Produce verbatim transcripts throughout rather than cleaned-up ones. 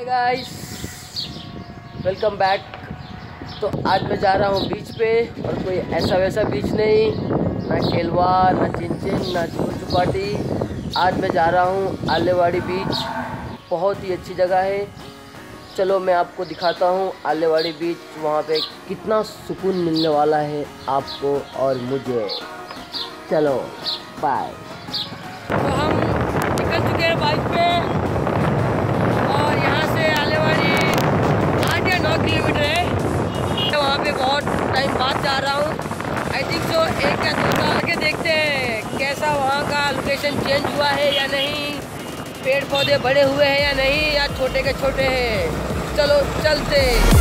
Hi guys, welcome back. तो आज मैं जा रहा हूँ बीच पे, और कोई ऐसा वैसा बीच नहीं, ना केलवा, ना चिंचिन, ना चुपाटी। आज मैं जा रहा हूँ आलेवाड़ी बीच। बहुत ही अच्छी जगह है। चलो मैं आपको दिखाता हूँ आलेवाड़ी बीच। वहाँ पे कितना सुकून मिलने वाला है आपको और मुझे। चलो बाय। तो हम निकल चुके हैं बाइक पे, और यहाँ से आलेवाड़ी आठ या नौ किलोमीटर है। वहाँ पे बहुत टाइम बाद जा रहा हूँ। आई थिंक सो एक या दो साल के देखते हैं कैसा वहाँ का लोकेशन चेंज हुआ है या नहीं, पेड़ पौधे बड़े हुए हैं या नहीं, या छोटे के छोटे हैं। चलो चलते।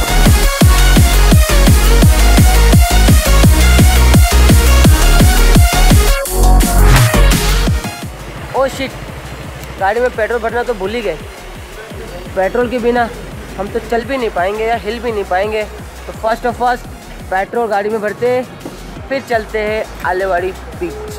ओ शिट, गाड़ी में पेट्रोल भरना तो भूल ही गए। पेट्रोल के बिना हम तो चल भी नहीं पाएंगे या हिल भी नहीं पाएंगे। तो फर्स्ट ऑफ फर्स्ट पेट्रोल गाड़ी में भरते, फिर चलते हैं आलेवाड़ी बीच।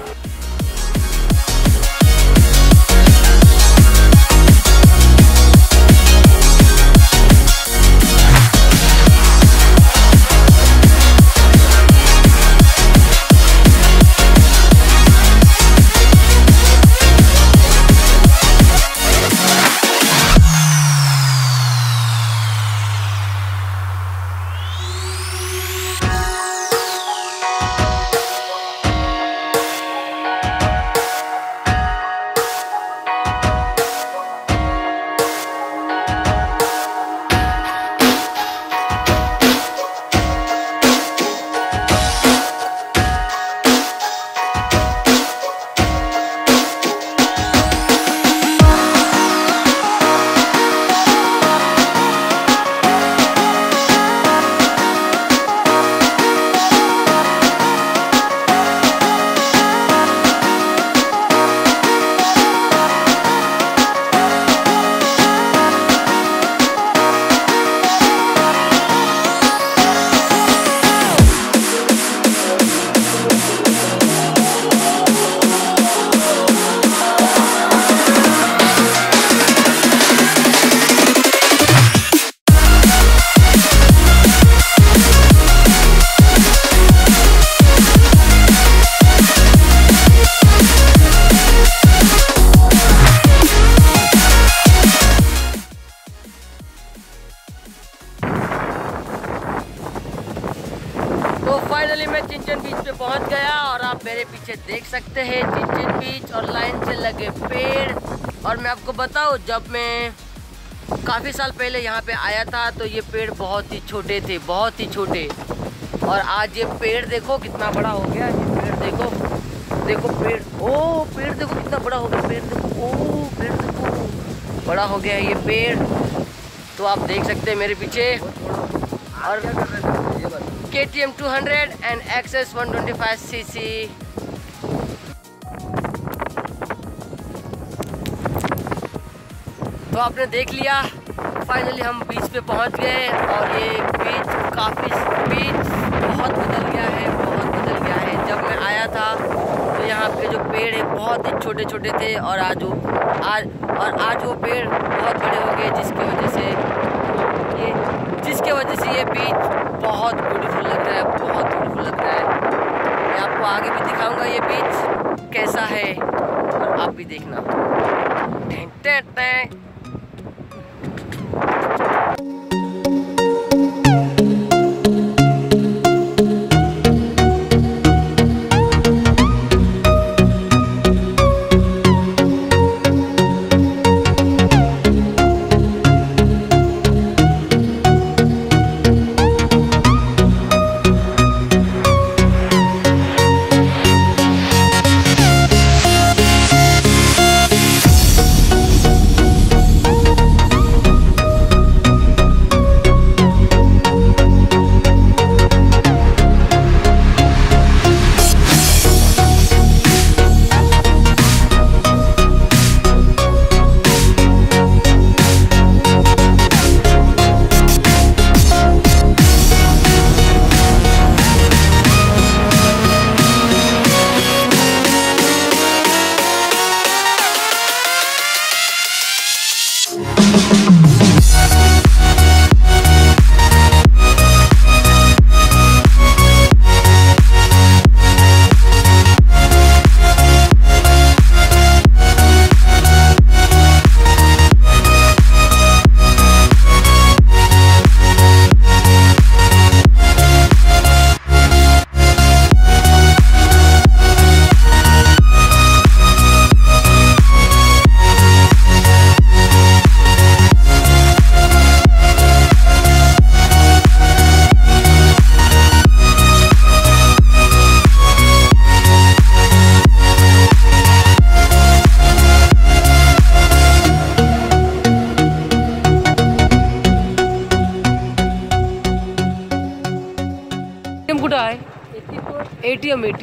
तो फाइनली मैं चिंचिन बीच पे पहुंच गया, और आप मेरे पीछे देख सकते हैं चिंचिन बीच और लाइन से लगे पेड़। और मैं आपको बताऊं, जब मैं काफ़ी साल पहले यहाँ पे आया था तो ये पेड़ बहुत ही छोटे थे, बहुत ही छोटे। और आज ये पेड़ देखो कितना बड़ा हो गया। ये पेड़ देखो, देखो पेड़, ओ पेड़ देखो कितना बड़ा हो गया। पेड़ देखो, ओ पेड़ देखो बड़ा हो गया है ये पेड़। तो आप देख सकते हैं मेरे पीछे। और K T M two hundred and access one twenty five C C. तो आपने देख लिया, फाइनली हम बीच पे पहुंच गए। और ये बीच काफ़ी बीच बहुत बदल गया है, बहुत बदल गया है। जब मैं आया था तो यहाँ पे जो पेड़ है बहुत ही छोटे छोटे थे, और आज वो आज और आज वो पेड़ बहुत बड़े हो गए, जिसकी वजह से ये जिसके वजह से ये बीच बहुत ब्यूटीफुल लग रहा है, बहुत ब्यूटीफुल लग रहा है। मैं आपको आगे भी दिखाऊंगा ये बीच कैसा है, और आप भी देखना। टें टें टें।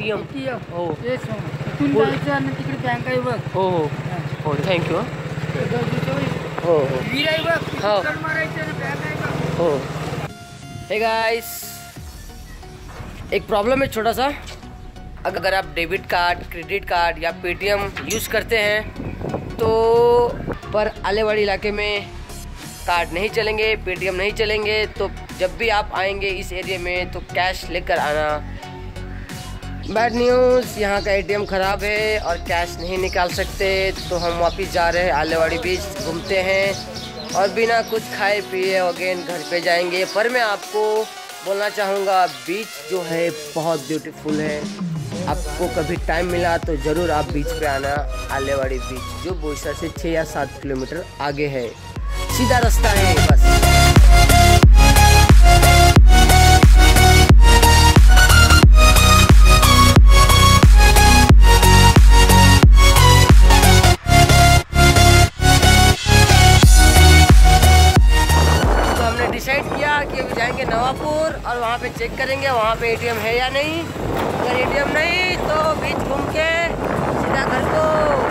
एटीएम हो तिथून जायचं आणि तिकडे बँक आहे बघ. हो हो हो थँक्यू हो हो वीर आहे बघ. हो. तिकडे मारायचं आणि बँक आहे बघ. हो. हे गाइस, एक प्रॉब्लम है छोटा सा. अगर आप डेबिट कार्ड, क्रेडिट कार्ड या पेटीएम यूज़ करते हैं तो पर आलेवाड़ी इलाके में कार्ड नहीं चलेंगे, पेटीएम नहीं चलेंगे. तो जब भी आप आएंगे इस एरिया में तो कैश लेकर आना. बैड न्यूज़, यहाँ का एटीएम ख़राब है और कैश नहीं निकाल सकते. तो हम वापस जा रहे हैं आलेवाड़ी बीच, घूमते हैं और बिना कुछ खाए पिए अगेन घर पे जाएंगे. पर मैं आपको बोलना चाहूँगा बीच जो है बहुत ब्यूटीफुल है. आपको कभी टाइम मिला तो ज़रूर आप बीच पे आना. आलेवाड़ी बीच जो बोईसर से छः या सात किलोमीटर आगे है, सीधा रास्ता है बस. तो हमने डिसाइड किया कि अभी जाएंगे नवापुर और वहाँ पे चेक करेंगे वहाँ पे एटीएम है या नहीं. अगर एटीएम नहीं तो बीच घूम के सीधा घर को.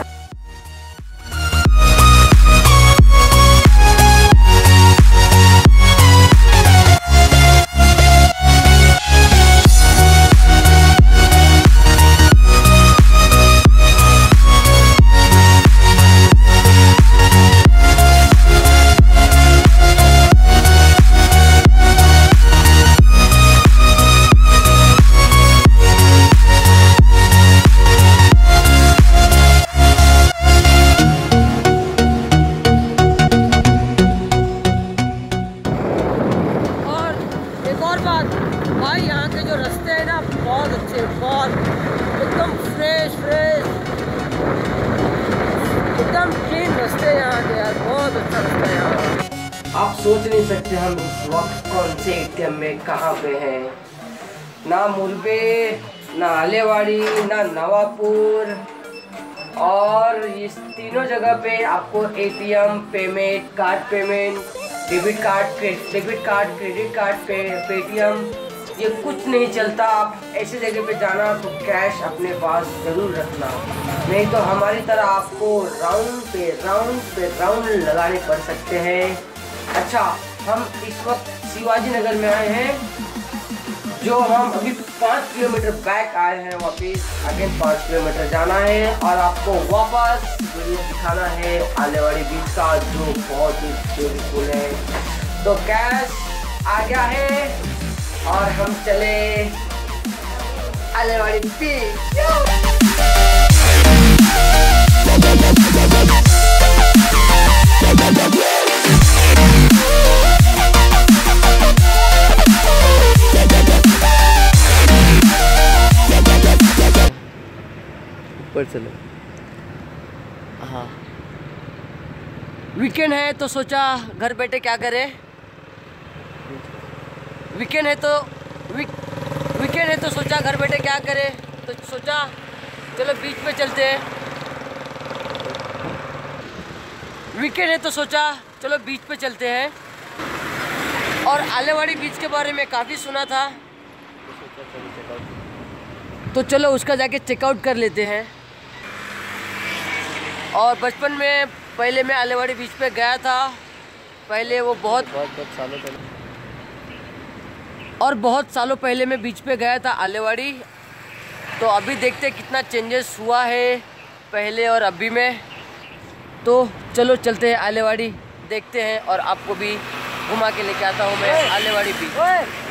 भाई यहाँ के जो रास्ते हैं ना बहुत अच्छे, बहुत एकदम फ्रेश फ्रेश एकदम क्लीन रास्ते हैं यहाँ के यार. बहुत अच्छा रास्ता है यहाँ. आप सोच नहीं सकते हम इस वक्त कौन से एटीएम में कहाँ पे हैं. ना मुरबे, ना आलेवाड़ी, ना नवापुर. और इस तीनों जगह पे आपको ATM, payment, card payment, debit card debit card credit card पे पेटीएम ये कुछ नहीं चलता. आप ऐसे जगह पे जाना तो कैश अपने पास ज़रूर रखना, नहीं तो हमारी तरह आपको राउंड पे राउंड पे राउंड लगाने पड़ सकते हैं. अच्छा, हम इस वक्त शिवाजी नगर में आए हैं, जो हम अभी पाँच किलोमीटर बैक आए हैं. वापस अगेन पाँच किलोमीटर जाना है और आपको वापस वीडियो दिखाना है आलेवाड़ी बीच का जो बहुत ही ब्यूटीफुल है. तो कैश आ गया है और हम चले आलेवाड़ी बीच. ऊपर चलो. हाँ, वीकेंड है तो सोचा घर बैठे क्या करें. वीकेंड है तो वीक वीकेंड है तो सोचा घर बैठे क्या करें. तो सोचा चलो बीच पे चलते हैं. वीकेंड है तो सोचा चलो बीच पे चलते हैं. और आलेवाड़ी बीच के बारे में काफ़ी सुना था तो चलो उसका जाके चेकआउट कर लेते हैं. और बचपन में पहले मैं आलेवाड़ी बीच पे गया था. पहले वो बहुत बहुत बहुत सालों पहले और बहुत सालों पहले मैं बीच पे गया था आलेवाड़ी. तो अभी देखते कितना चेंजेस हुआ है पहले और अभी में. तो चलो चलते हैं आलेवाड़ी, देखते हैं और आपको भी घुमा के लेके आता हूँ मैं आलेवाड़ी बीच.